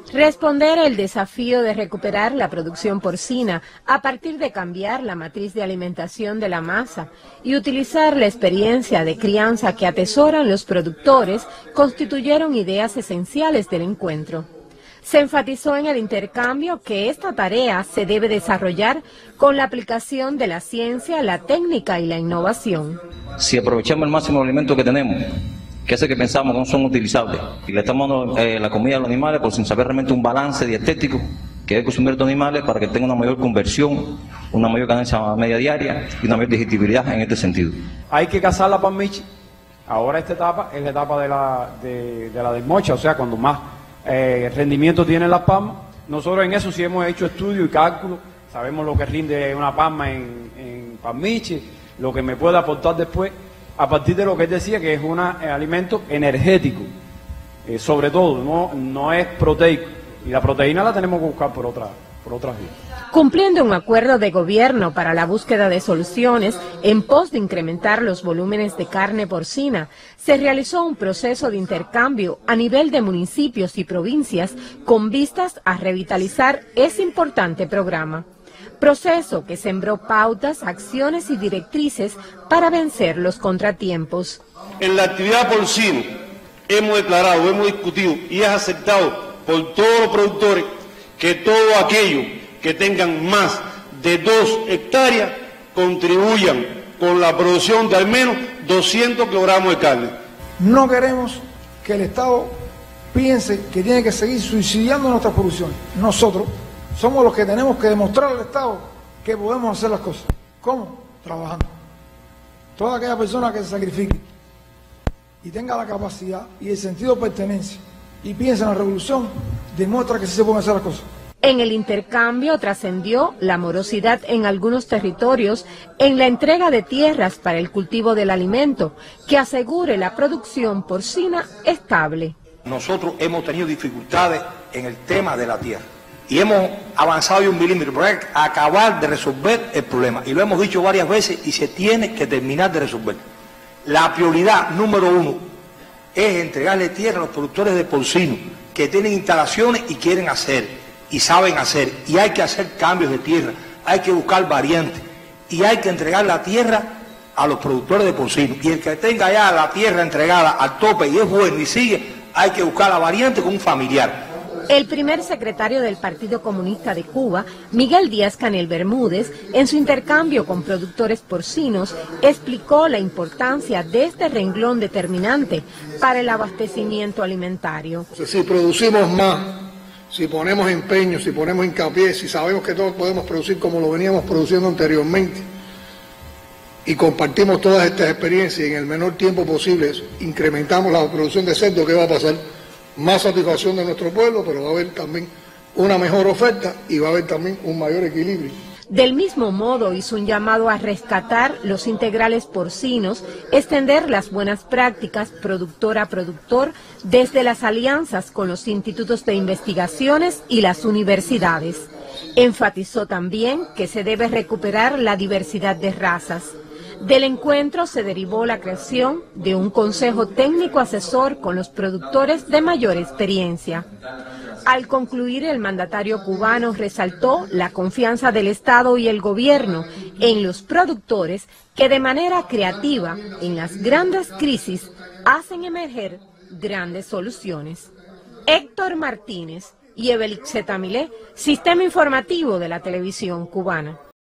Responder el desafío de recuperar la producción porcina a partir de cambiar la matriz de alimentación de la masa y utilizar la experiencia de crianza que atesoran los productores constituyeron ideas esenciales del encuentro. Se enfatizó en el intercambio que esta tarea se debe desarrollar con la aplicación de la ciencia, la técnica y la innovación. Si aprovechamos el máximo de alimentos que tenemos, que hace que pensamos que no son utilizables, y le estamos dando la comida a los animales por sin saber realmente un balance dietético que debe consumir estos animales para que tengan una mayor conversión, una mayor ganancia media diaria y una mayor digestibilidad en este sentido. Hay que cazar la palmiche. Ahora esta etapa es la etapa de la desmocha, o sea, cuando más rendimiento tienen las palmas. Nosotros en eso sí hemos hecho estudios y cálculos, sabemos lo que rinde una palma en palmiche, lo que me puede aportar después, a partir de lo que él decía, que es un alimento energético, sobre todo, no es proteico, y la proteína la tenemos que buscar por otras vías. Cumpliendo un acuerdo de gobierno para la búsqueda de soluciones en pos de incrementar los volúmenes de carne porcina, se realizó un proceso de intercambio a nivel de municipios y provincias con vistas a revitalizar ese importante programa. Proceso que sembró pautas, acciones y directrices para vencer los contratiempos. En la actividad porcina hemos declarado, hemos discutido y es aceptado por todos los productores que todos aquellos que tengan más de 2 hectáreas contribuyan con la producción de al menos 200 kilogramos de carne. No queremos que el Estado piense que tiene que seguir subsidiando nuestras producciones. Nosotros somos los que tenemos que demostrar al Estado que podemos hacer las cosas. ¿Cómo? Trabajando. Toda aquella persona que se sacrifique y tenga la capacidad y el sentido de pertenencia y piensa en la revolución, demuestra que sí se pueden hacer las cosas. En el intercambio trascendió la morosidad en algunos territorios en la entrega de tierras para el cultivo del alimento, que asegure la producción porcina estable. Nosotros hemos tenido dificultades en el tema de la tierra y hemos avanzado de 1 milímetro para acabar de resolver el problema. Y lo hemos dicho varias veces y se tiene que terminar de resolver. La prioridad número 1 es entregarle tierra a los productores de porcino que tienen instalaciones y quieren hacer y saben hacer, y hay que hacer cambios de tierra, hay que buscar variantes y hay que entregar la tierra a los productores de porcino, y el que tenga ya la tierra entregada al tope y es bueno y sigue, hay que buscar la variante con un familiar. El primer secretario del Partido Comunista de Cuba, Miguel Díaz-Canel Bermúdez, en su intercambio con productores porcinos, explicó la importancia de este renglón determinante para el abastecimiento alimentario. Si producimos más, si ponemos empeño, si ponemos hincapié, si sabemos que todos podemos producir como lo veníamos produciendo anteriormente y compartimos todas estas experiencias y en el menor tiempo posible incrementamos la producción de cerdo, ¿qué va a pasar? Más satisfacción de nuestro pueblo, pero va a haber también una mejor oferta y va a haber también un mayor equilibrio. Del mismo modo hizo un llamado a rescatar los integrales porcinos, extender las buenas prácticas productor a productor desde las alianzas con los institutos de investigaciones y las universidades. Enfatizó también que se debe recuperar la diversidad de razas. Del encuentro se derivó la creación de un consejo técnico asesor con los productores de mayor experiencia. Al concluir, el mandatario cubano resaltó la confianza del Estado y el gobierno en los productores que de manera creativa en las grandes crisis hacen emerger grandes soluciones. Héctor Martínez y Evelix Zetamilé, Sistema Informativo de la Televisión Cubana.